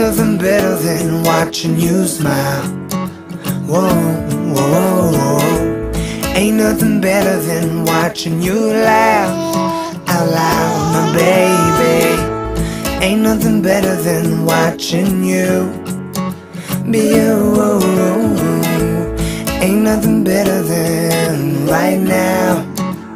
nothing better than watching you smile. Whoa, whoa, whoa. Ain't nothing better than watching you laugh out loud, my baby. Ain't nothing better than watching you be you. Ain't nothing better than right now.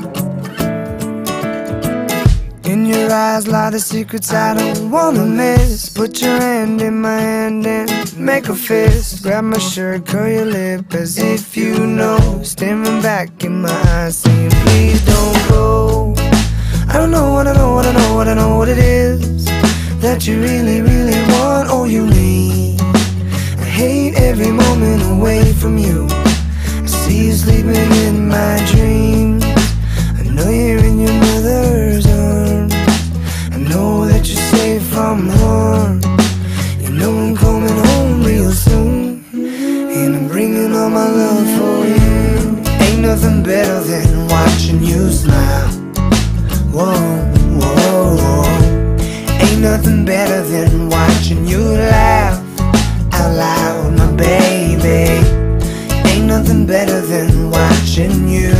In your eyes lie the secrets I don't wanna miss. Put your hand in my hand and make a fist. Grab my shirt, curl your lip as if you know. Staring back in my eyes saying please don't go. I don't know what I know, what I know, what I know what it is that you really, really want or you need. I hate every moment away from you. I see you sleeping in my dreams. I know you're in your mother's arms. I know that you're safe from harm. You know I'm coming home real soon, and I'm bringing all my love for you. Ain't nothing better than watching you smile. Whoa, whoa, whoa. Ain't nothing better than watching you laugh out loud, my baby. Ain't nothing better than watching you